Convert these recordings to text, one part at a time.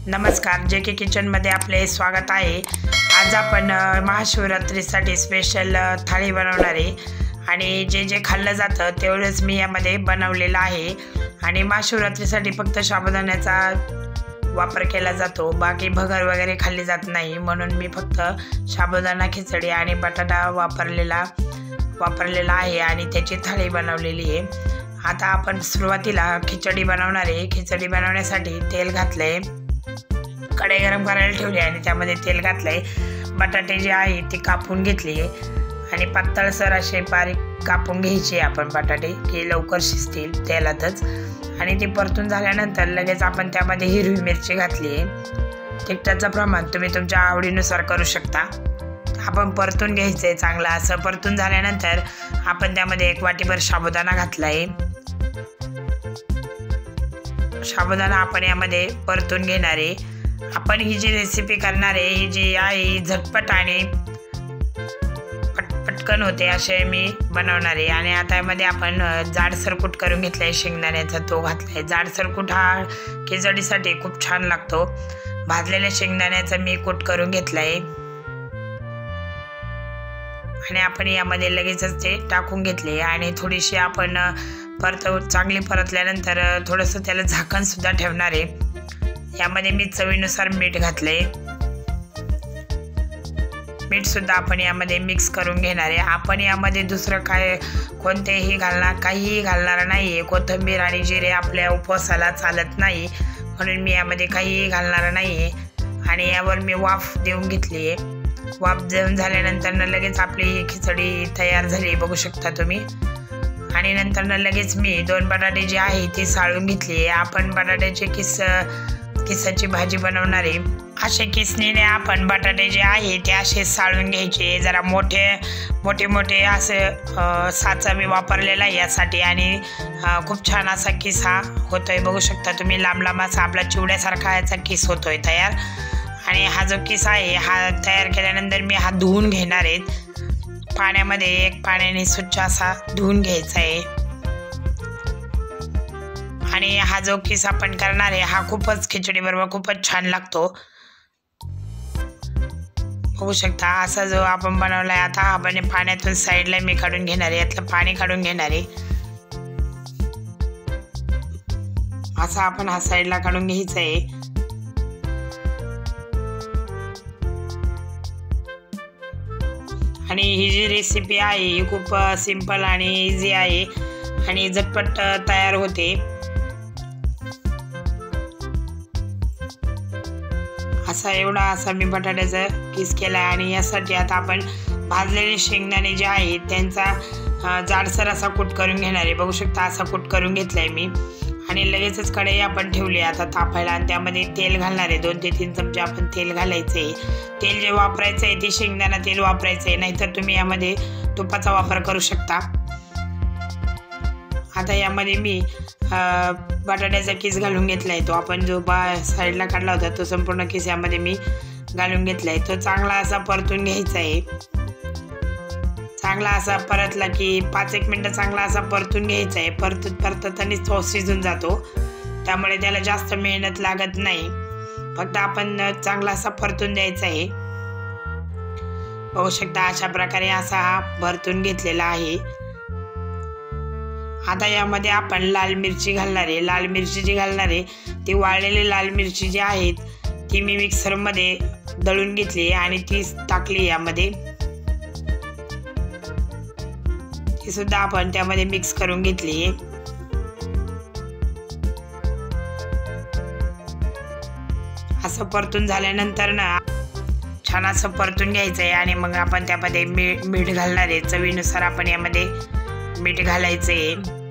नमस्कार, जे के किचनमध्ये आपले स्वागत आहे। आज आपण महाशिवरात्रीसाठी स्पेशल थाळी बनवणार आहे आणि जे जे खाल्लं जातं तेवढंच मी यामध्ये बनवलेलं आहे। आणि महाशिवरात्रीसाठी फक्त साबुदाण्याचा वापर केला जातो, बाकी भगर वगैरे खाल्ली जात नाही, म्हणून मी फक्त साबुदाणा खिचडी आणि बटाटा वापरलेला आहे आणि त्याची थाळी बनवलेली आहे। आता आपण सुरुवातीला खिचडी बनवणार आहे। खिचडी बनवण्यासाठी तेल घातले, कढई गरम करायला ठेवली आणि त्यामध्ये तेल घातले। बटाटे जे आहे ते कापून घेतले आणि पातळसर असे बारीक कापून घ्यायचे आपण बटाटे, की लवकर शिजतील तेलातच। आणि ते परतून झाल्यानंतर लगेच आपण त्यामध्ये हिरवी मिरची घातली आहे। तिखटाचं प्रमाण तुम्ही तुमच्या आवडीनुसार करू शकता। आपण परतून घ्यायचं आहे चांगला असं। परतून झाल्यानंतर आपण त्यामध्ये 1 वाटीभर साबुदाणा घातला आहे। साबुदाणा आपण यामध्ये परतून घेणार आहे। आपण ही जी रेसिपी करणार आहे ही जी आहे झटपट आणि पटकन होते असे मी बनवणार आहे। आणि आता यामध्ये आपण जाडसर कूट करून घेतलाय शेंगदाण्याचा, तो घातलाय। जाडसर कूट हा खिचडीसाठी खूप छान लागतो। भाजलेल्या शेंगदाण्याचा मी कूट करून घेतलाय आणि आपण यामध्ये लगेचच ते टाकून घेतले आणि थोडीशी आपण चांगली परतल्यानंतर थोडंसं त्याला झाकण सुद्धा ठेवणार आहे। यामध्ये मी चवीनुसार मीठ घातले। मीठ सुद्धा आपण यामध्ये मिक्स करून घेणार आहे। आपण यामध्ये दुसरं काहीही घालणार नाही। कोथिंबीर आणि जिरे आपल्या उपवासाला चालत नाही, म्हणून मी यामध्ये काहीही घालणार नाही। आणि यावर मी वाफ देऊन घेतली आहे। वाफ देऊन झाल्यानंतर लगेच आपली ही खिचडी तयार झाली, बघू शकता तुम्ही। आणि नंतर लगेच मी 2 बटाटे जे आहे ते साळून घेतली। आपण बटाट्याचे किसाची भाजी बनवणार आहे। असे किसणीने आपण बटाटे जे आहे ते असे साळून घ्यायचे। जरा मोठे असे साचा मी वापरलेला आहे यासाठी आणि खूप छान असा किसा होतोय, बघू शकता तुम्ही। लांब असा आपला चिवड्यासारखा याचा किस होतोय तयार। आणि हा जो किस आहे हा तयार केल्यानंतर मी हा धुवून घेणार आहे पाण्यामध्ये। पाण्याने स्वच्छ असा धुवून घ्यायचा आहे। आणि हा जो किस आपण करणार आहे हा खूपच खिचडी बरोबर खूपच छान लागतो, बघू शकता। असा जो आपण बनवलाय आता आपण पाण्यातून साईडला मी काढून घेणार आहे, यातलं पाणी काढून घेणार आहे। असा आपण हा साईडला काढून घ्यायचा आहे। आणि ही जी रेसिपी आहे ही खूप सिंपल आणि इझी आहे आणि झटपट तयार होते। असा मी बटाट्याचा किस केला आहे। आणि यासाठी आता आपण भाजलेले शेंगदाणे जे आहेत त्यांचा जाडसर असा कूट करून घेणार आहे, बघू शकता। असा कूट करून घेतलाय मी आणि लगेचच कढई आपण ठेवली आता तापायला आणि त्यामध्ये तेल घालणार आहे। 2 ते 3 चमचे आपण तेल घालायचे। तेल जे वापरायचं आहे ते शेंगदाणा तेल वापरायचं आहे, नाहीतर तुम्ही यामध्ये तुपाचा वापर करू शकता। आता यामध्ये मी बटाट्याचा किस घालून घेतलाय, तो आपण जो साईडला काढला होता तो संपूर्ण किस यामध्ये मी घालून घेतलाय। तो चांगला असा परतून घ्यायचा आहे। चांगला असा परतला की 5-1 मिनिटं चांगला असा परतून घ्यायचा आहे। परतताना तो शिजून जातो, त्यामुळे त्याला जास्त मेहनत लागत नाही, फक्त आपण चांगला असा परतून द्यायचा आहे, बघू शकता। अशा प्रकारे असा हा परतून घेतलेला आहे। आता यामध्ये आपण लाल मिरची घालणार आहे। लाल मिरची जी घालणार आहे ती वाळलेली लाल मिरची जी आहेत ती मी मिक्सरमध्ये दळून घेतली आणि ती टाकली यामध्ये। ती सुद्धा आपण त्यामध्ये मिक्स करून घेतली। असं परतून झाल्यानंतर ना छान असं परतून घ्यायचं आहे आणि मग आपण त्यामध्ये मीठ घालणार आहे। चवीनुसार आपण यामध्ये मीठ घालायचंय।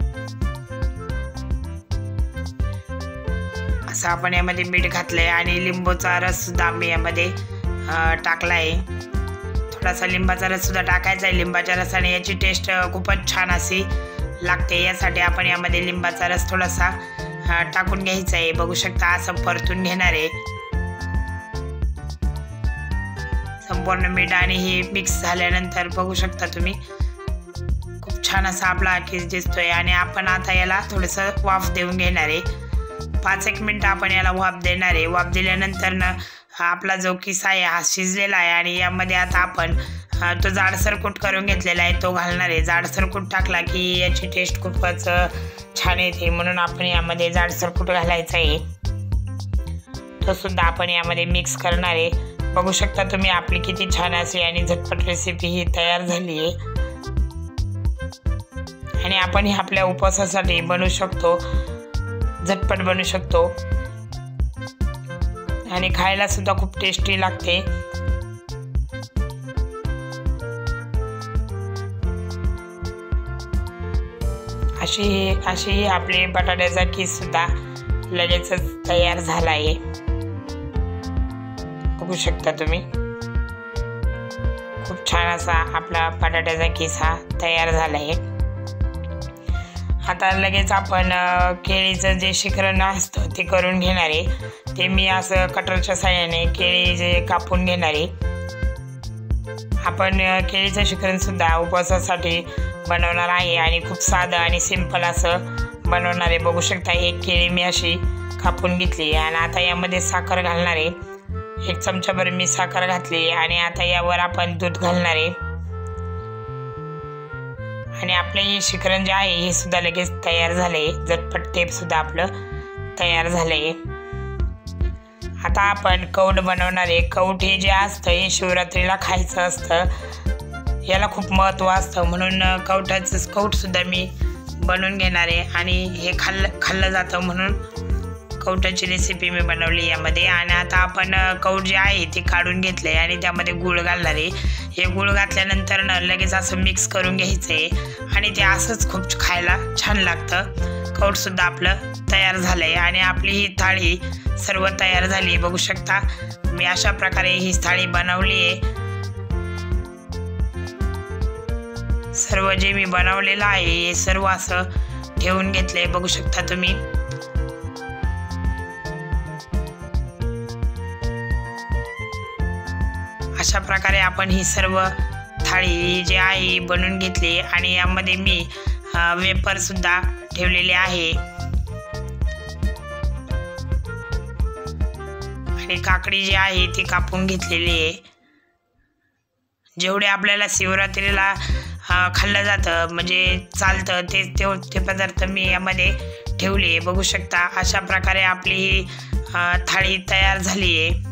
असं आपण यामध्ये मीठ घातलंय आणि लिंबूचा रस सुद्धा मी यामध्ये टाकलाय। थोडासा लिंबाचा रस सुद्धा टाकायचा आहे। लिंबाच्या रसाने याची टेस्ट खूपच छान अशी लागते, यासाठी आपण यामध्ये लिंबाचा रस थोडासा टाकून घ्यायचा आहे, बघू शकता। असं परतून घेणार आहे। संपूर्ण मीठ आणि हे मिक्स झाल्यानंतर बघू शकता तुम्ही छान असा आपला किस दिसतोय। आणि आपण आता याला थोडंसं वाफ देऊन घेणार आहे। 5-1 मिनिट आपण याला वाफ देणार आहे। वाफ दिल्यानंतर आपला जो किस्सा आहे हा शिजलेला आहे आणि यामध्ये आता आपण तो जाडसर कूट करून घेतलेला आहे तो घालणार आहे। जाडसर कूट टाकला की याची टेस्ट खूपच छान येते, म्हणून आपण यामध्ये जाडसर कूट घालायचा आहे। तो सुद्धा आपण यामध्ये मिक्स करणार आहे। बघू शकता तुम्ही आपली किती छान अशी आणि झटपट रेसिपी ही तयार झाली आहे आणि आपण ही आपल्या उपवासासाठी बनवू शकतो, झटपट बनवू शकतो आणि खायला सुद्धा खूप टेस्टी लागते। अशी आपली बटाट्याचा किस सुद्धा लगेचच तयार झाला आहे। बघू शकता तुम्ही खूप छान असा आपला बटाट्याचा किस हा तयार झाला आहे। आता लगेच आपण केळीचं जे शिकरण असतं ते करून घेणार आहे। ते मी असं कटरच्या साहाय्याने केळी जे कापून घेणार आहे। आपण केळीचं शिकरण सुद्धा उपवासासाठी बनवणार आहे आणि खूप साधं आणि सिंपल असं बनवणार आहे। बघू शकता एक केळी मी अशी कापून घेतली आणि आता यामध्ये साखर घालणार आहे। 1 चमचाभर मी साखर घातली आणि आता यावर आपण दूध घालणार आहे आणि आपले हे शिकरण जे आहे हे सुद्धा लगेच तयार झाले, झटपट ते सुद्धा आपलं तयार झाले। आता आपण कौड बनवणार आहे। कौड हे जे असतं हे शिवरात्रीला खायचं असतं, याला खूप महत्त्व असतं, म्हणून कौड सुद्धा मी बनवून घेणार आहे आणि हे खाल्लं जातं म्हणून कौटाची रेसिपी मी बनवली यामध्ये। आणि आता आपण कौड जे आहे ते काढून घेतले आणि त्यामध्ये गूळ घालणार आहे। हे गूळ घातल्यानंतर लगेच असं मिक्स करून घ्यायचं आहे आणि ते असंच खूप खायला छान लागतं। कौड सुद्धा आपलं तयार झालं आहे आणि आपली ही थाळी सर्व तयार झाली। बघू शकता मी अशा प्रकारे ही थाळी बनवली आहे। सर्व जे मी बनवलेलं आहे हे सर्व असं ठेवून घेतलंय, बघू शकता तुम्ही। अशा प्रकारे आपण ही सर्व थाळी जे आहे बनवून घेतली आणि यामध्ये मी वेपर सुद्धा ठेवलेले आहे आणि काकडी जी आहे ती कापून घेतलेली आहे। जेवढे आपल्याला शिवरात्रीला खाल्लं जातं म्हणजे चालतं ते पदार्थ मी यामध्ये ठेवले, बघू शकता। अशा प्रकारे आपली ही थाळी तयार झाली आहे।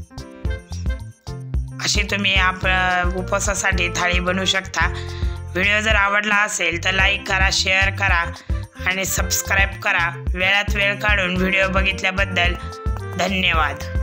अशी तुम्ही उपवासासाठी थाळी बनवू शकता। व्हिडिओ जर आवडला असेल तर लाईक करा, शेअर करा आणि सबस्क्राईब करा। वेळात वेळ काढून व्हिडिओ बघितल्याबद्दल धन्यवाद।